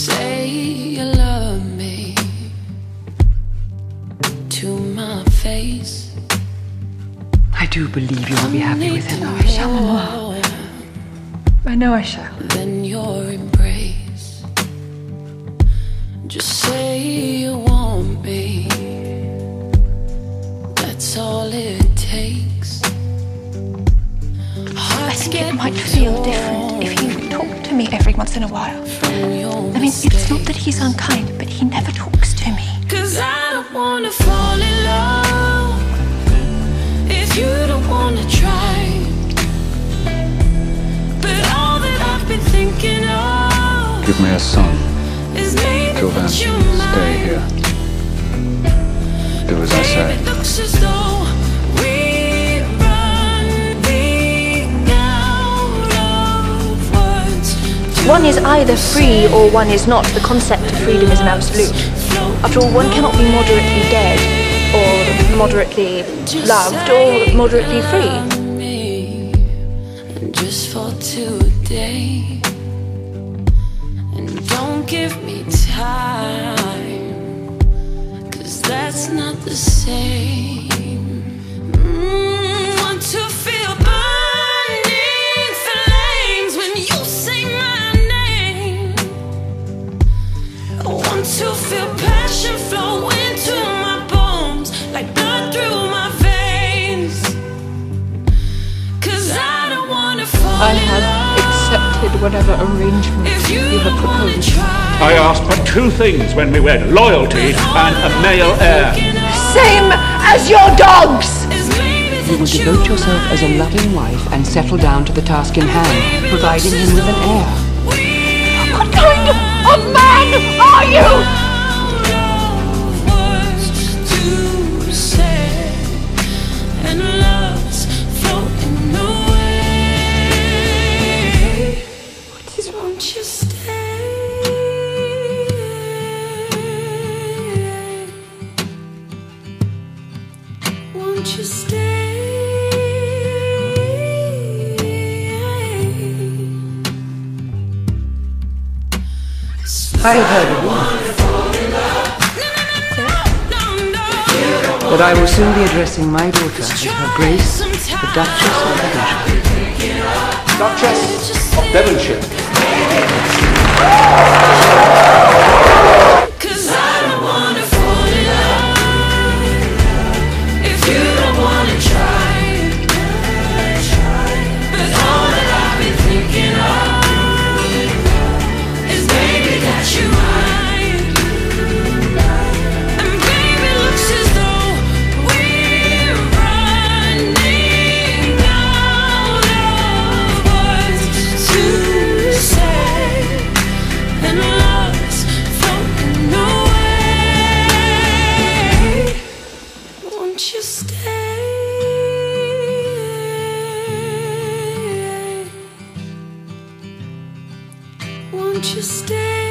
say you love me to my face. I do believe you will be happy with him. Oh, I shall, Mama. I know I shall. Then your embrace. Just say you want me. That's all it takes. I think it might feel different if you talk to me every once in a while. I mean, it's not that he's unkind, but he never talks to me. 'Cause I don't wanna fall in love if you don't wanna try. But all that I've been thinking of, Give me a son. is maybe Till then, that you stay might. here. Do as I Babe, say. it looks as though we're running out of words. One is either free or one is not. The concept of freedom is an absolute. After all, one cannot be moderately dead, or moderately loved, or moderately free. Just for today, and don't give me time, 'cause that's not the same. Want to feel burning flames when you say my name. I want to feel passion flow into my bones, like blood through my veins. 'Cause I don't wanna fall I in have love accepted whatever arrangement if you you have don't wanna proposed. try. I ask but two things when we wed: loyalty and a male heir. Same as your dogs! You will devote yourself as a loving wife and settle down to the task in hand, providing him with an heir. What kind of man are you? Won't you stay? Won't you stay? I have heard a rumor that I will soon be addressing my daughter as Her Grace, the Duchess of Devonshire. Duchess of Devonshire. 'Cause I don't wanna fall in love if you don't wanna try. But all that I've been thinking of is baby that you might. And baby, looks as though we're running out of words to say. And love's floating away. Won't you stay? Won't you stay?